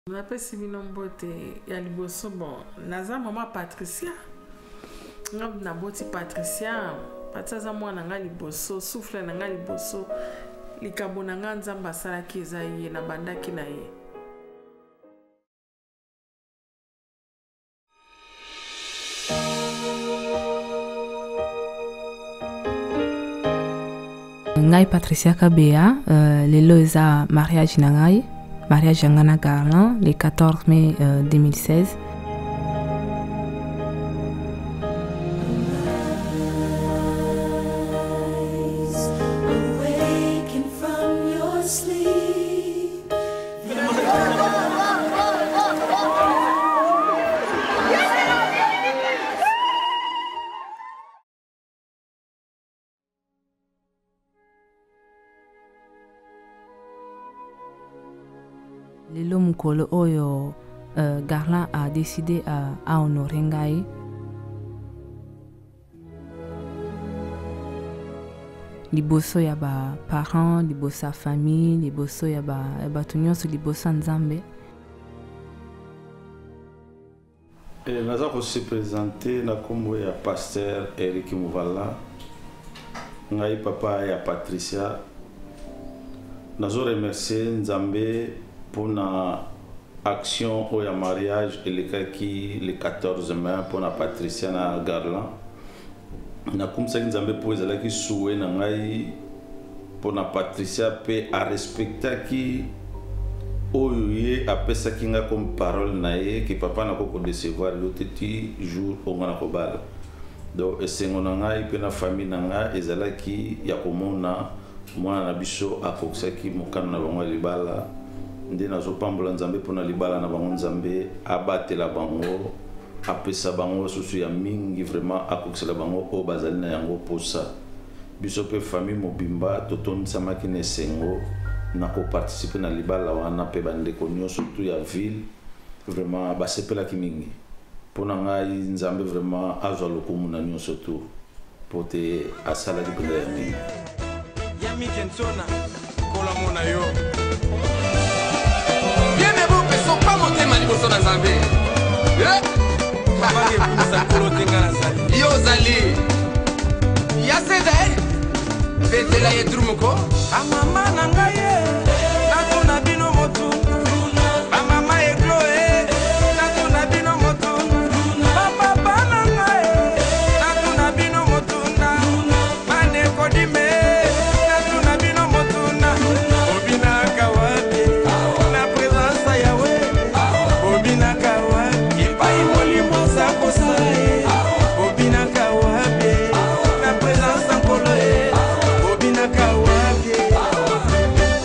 Napesi bino mbote ya liboso bon naza mama Patricia na boti Patricia pataza mwana nga liboso souffle na nga liboso likambo na nga nzamba asalaki eza ye na bandaki na ye ngai Patricia Kabea lelo eza mariage na ngai mariage na Garland le 14 mai 2016. Lelo mukolo oyo Garland a décidé à honorer ngai. Liboso ya ba parents, liboso ya famille, liboso ya ba tunyoso liboso nzambe. Naza ko se présenter na kombo ya pasteur Eric Mouvala. Ngai papa ya Patricia. Nazo remercier nzambe pour la action au mariage et le 14 mai pour la Patricia na Garland. Na kumsa nzambe pour ezala ki soué na ngai pour na Patricia pe a respecter ki oye apesa ki nga comme parole na ye ki papa na ko décevoir le petit jour au ngana ko bala. Donc esengo na ngai pe na famille na ngai ezala ki ya komona mwana na biso akokisa ki mokano na bango libala. Nde nazo pambola nzambe pona libala na bango nzambe abatela bango apesa bango susu ya mingi vraiment akokisela bango o bazali na yango posa biso pe famille mobimba totondisamaki na esengo na koparticipe na libala wana pe bandeko nyonso tu ya ville vraiment basepelaki mingi mpona ngai nzambe vraiment azwa lokumu na nyonso tu po te asala libela ya mingi ya mikensona kolamona yo Yo Zali Yasede Betela yedrumuko Amama nangaye Natuna bino motu Amama egloe Natuna bino motu Papa nangaye Natuna bino motu Mane kodime Natuna bino motu Obina kawabe Na presence yawe Obina kawabe Ipai moli mosa kosae Obina kawabe Na presence ankoloe Obina kawabe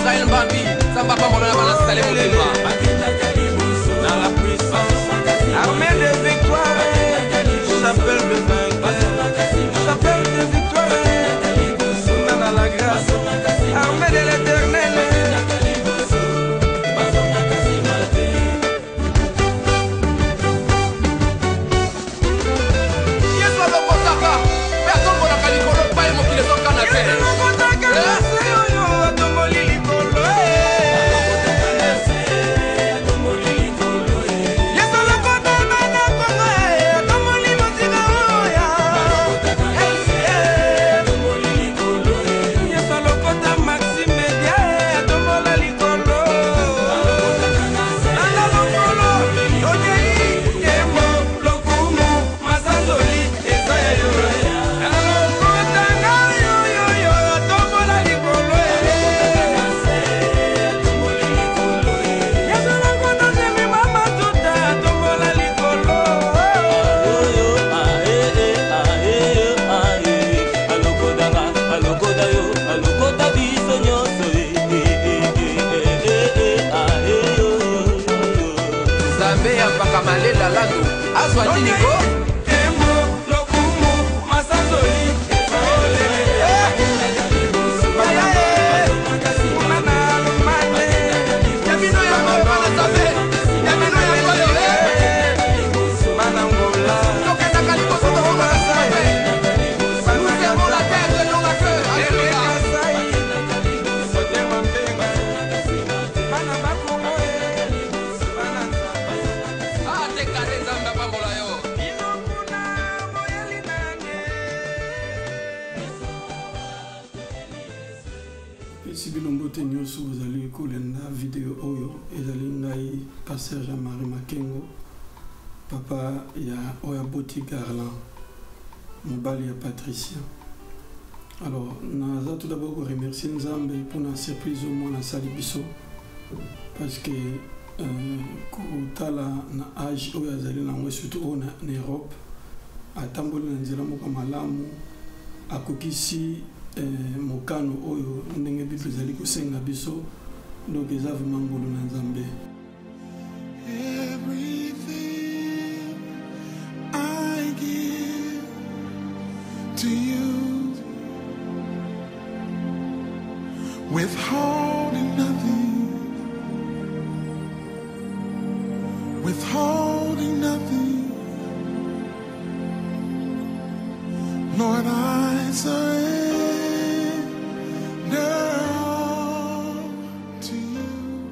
Israël Mbambi, ça va pas mon balance, ça les dans la puissance, armée de victoire, chapelle de vainqueur, chapelle de victoire, dans la grâce, armée de l'éternel. Pasteur Jean-Marie Makengo, papa ya Oyaboti Garland, mobali ya Patricia. Alors, nous allons tout d'abord remercier Nzambe pour la surprise au moins à Salibiso, parce que kutala na âge où yazali na surtout en Europe, à Tamboli na nzela moka malamu, akokisi mokano oyo ndenge bible zali kosenga biso, donc eza vraiment ngolo na Nzambe. Everything I give to you, withholding nothing, withholding nothing. Lord, I surrender all to you.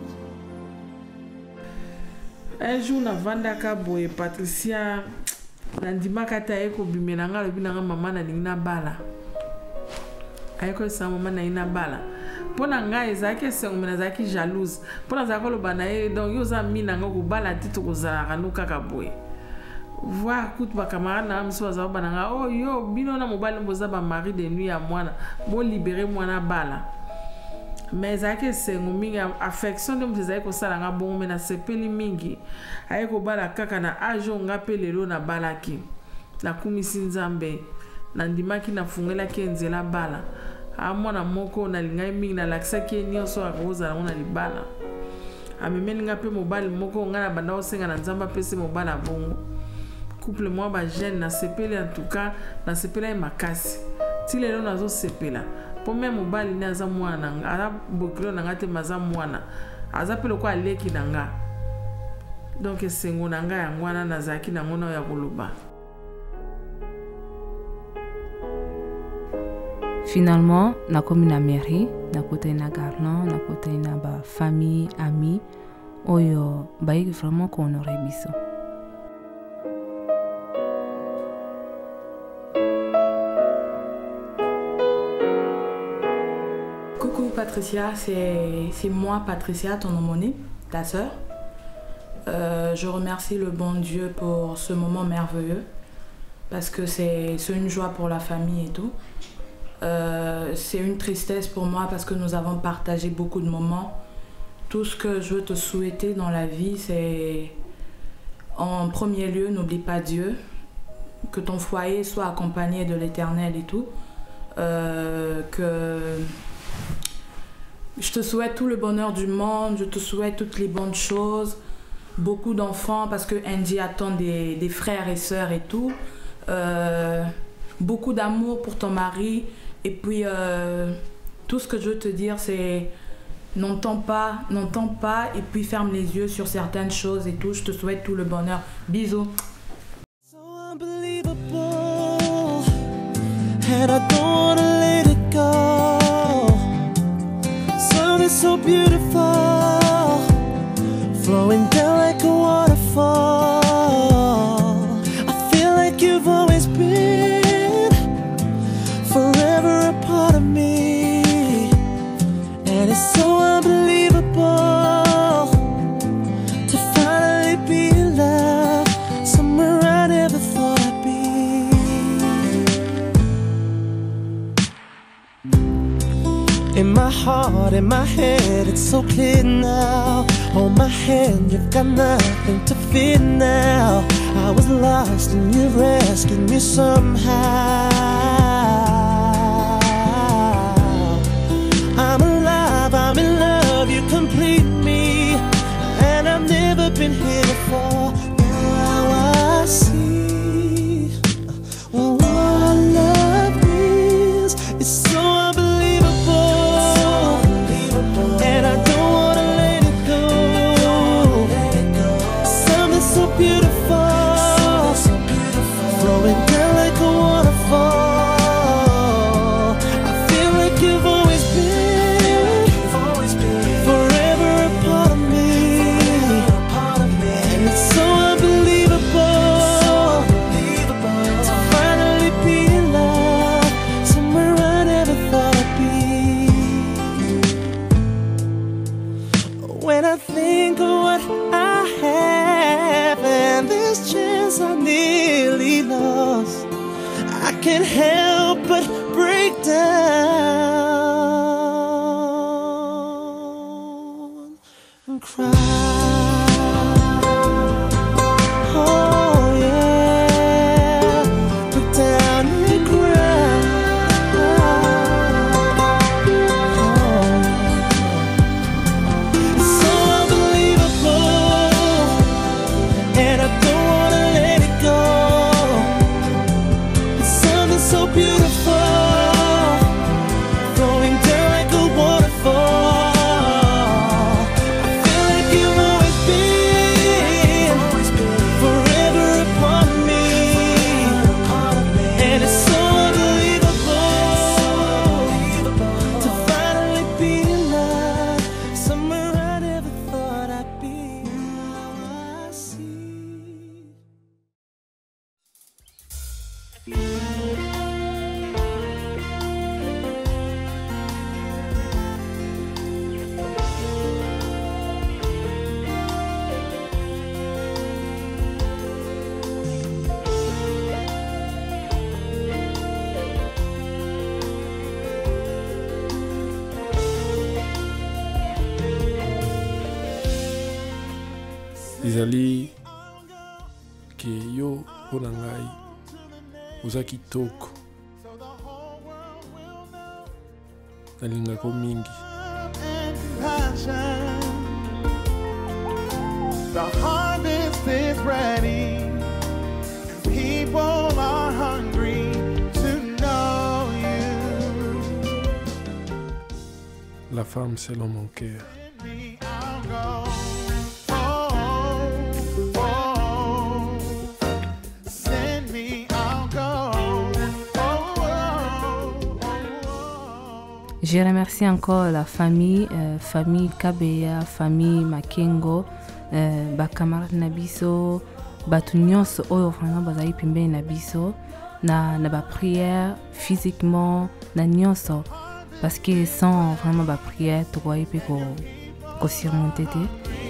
Un jour na vandaka boye Patricia nandima kata eko bimenanga lobi nanga mama na lingina bala ayeko sa mama na ina bala pona nga ezaki sengomena zaki jalouse pona zako loba na ye donc yo za mina nga ko bala titu ko zala no kaka boye voir kutu ba camarade na mso za ba nanga oh yo bino na mobali mboza ba mari de nuit ya mwana bo libérer mwana bala. Mais zake sengo mingi affection de mzeza ko sala nga bon mena sepeli mingi ayeko bala kaka na ajo nga pelelo na balaki na kumisi Nzambe na ndimaki na fungela ki nzela bala amona moko na lingai mingi na laksa ki nyonso akoza na libala amemeli nga pe mobali moko nga na banda osenga na Nzamba pese mobala bongo couple moi ba jeune na sepeli en tout cas na sepela makasi ti lelo nazo sepela pour même mobali ni aza mwana ala bokilo na ngate maza mwana aza pelo kwa leki nanga donc sengo nanga ya mwana nazaki na ngona ya koloba. Finalement na komi na mairie na côté na Garland na côté na ba famille amis oyo baiki vraiment ko honorer biso. Patricia, c'est moi Patricia, ton homonyme, ta sœur. Je remercie le bon Dieu pour ce moment merveilleux parce que c'est une joie pour la famille et tout. C'est une tristesse pour moi parce que nous avons partagé beaucoup de moments. Tout ce que je veux te souhaiter dans la vie, c'est en premier lieu, n'oublie pas Dieu, que ton foyer soit accompagné de l'Éternel et tout, que Je te souhaite tout le bonheur du monde, je te souhaite toutes les bonnes choses, beaucoup d'enfants parce que Andy attend des frères et sœurs et tout. Beaucoup d'amour pour ton mari et puis tout ce que je veux te dire c'est n'entends pas et puis ferme les yeux sur certaines choses et tout. Je te souhaite tout le bonheur. Bisous. And I don't wanna let it go. Sun is so beautiful, flowing down like a waterfall. I feel like you've always been forever a part of me, and it's so unbelievable to finally be in love somewhere I never thought I'd be. In my heart, in my head, it's so clear now. Hold my hand, you've got nothing to fear now. I was lost and you rescued me somehow. I'm alive, I'm in love, you complete me, and I've never been here before. Now I see what love is. It's so unbelievable, and I don't wanna let it go. Something so beautiful, flowing down like a waterfall. I feel like you've always been forever a part of me, and it's so unbelievable to finally be in love somewhere I never thought I'd be. When I think of what I have and this chance I nearly lost, I can't help but break down and cry. Oh yeah, break down and cry. It's so unbelievable, and I don't wanna let it go. It's something so beautiful, flowing down like a waterfall. I feel like you've always been forever a part of me, and it's so unbelievable to finally be in love somewhere I never thought I'd be. Now I see. ezali ke yo mpo na ngai oza kitoko, nalingaka mingi. The harvest is ready, and people are hungry to know you. La femme selon mon cœur. Me, I'll go. Send me, I'll go. Je remercie encore la famille, famille Kabeya, famille Makengo, bakamarade na biso, batu nyonso oyo vraiment bazali pembeni na biso, na ba prière physiquement na nyonso, parce que sans vraiment ba prière tokoki pe ko surmonter te.